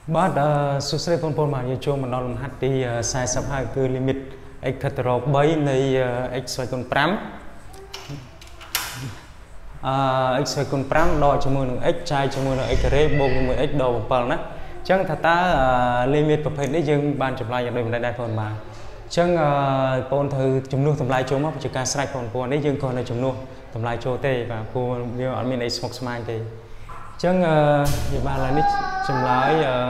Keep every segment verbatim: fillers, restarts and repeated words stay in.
បាទសួស្តីបងប្អូនបាទយើងចូលមកដល់លំហាត់ទីสี่สิบហើយគឺ limit x ខិតទៅរក3នៃ x ស្វ័យគុណ5អឺ x ស្វ័យគុណ5ដកជាមួយនឹង x ចាយជាមួយនឹង x ការ៉េបូកជាមួយ x ដក7ណាអញ្ចឹងថាតើ limit ប្រភេទនេះយើងបានចម្លើយយ៉ាងដូចម្តេចដែរបងប្អូនបាទអញ្ចឹងបងប្អូនត្រូវជំនួសតម្លៃចូលមកជាការស្រេចបងប្អូននេះយើងគ្រាន់តែជំនួសតម្លៃចូលទេបាទព្រោះវាអត់មានអីស្មុគស្មាញទេអញ្ចឹងវាបានឡើយនេះចម្លើយអឺ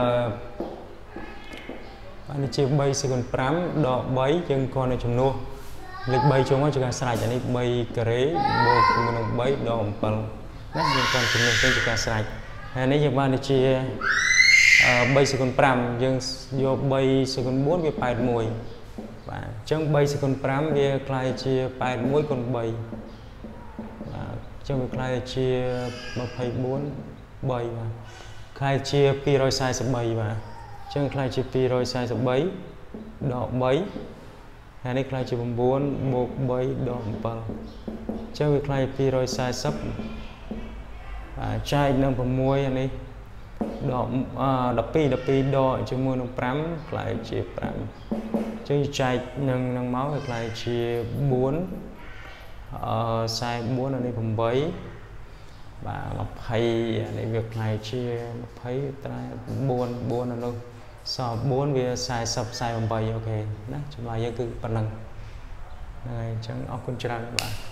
បាននេះជា3សេគុណ5ដក3យើងគ្រាន់តែជំនួសលេខ3ចូលមកជាការស្រេចអានេះ3ការ៉េបូកជាមួយនឹង3ដក7ណាយើងគ្រាន់ជំនួសទៅជាការស្រេចហើយនេះយើងបាននេះជា3សេគុណ5យើងយក3សេគុណ4វា81បាទអញ្ចឹង3សេគុណ5វាក្លាយជា81គុណ3បាទអញ្ចឹងវាក្លាយជា24 3បាទក្លាយជា243បាទអញ្ចឹងក្លាយជា243ដក3ហើយនេះក្លាយជា9បូក3ដក7អញ្ចឹងវាក្លាយជា240បាទចែកនឹង6អានេះដក12 12ដកជាមួយនឹង5ក្លាយជា5អញ្ចឹងចែកនឹងនឹងមកវាក្លាយជា4អឺ44អានេះ8បាទ20អានេះវាក្លាយជា20ត្រែ4 4នៅនោះសល់4វា40 48អូខេណាចម្លើយយើងគឺប៉ុណ្ណឹងហើយអញ្ចឹងអរគុណច្រើនបាទ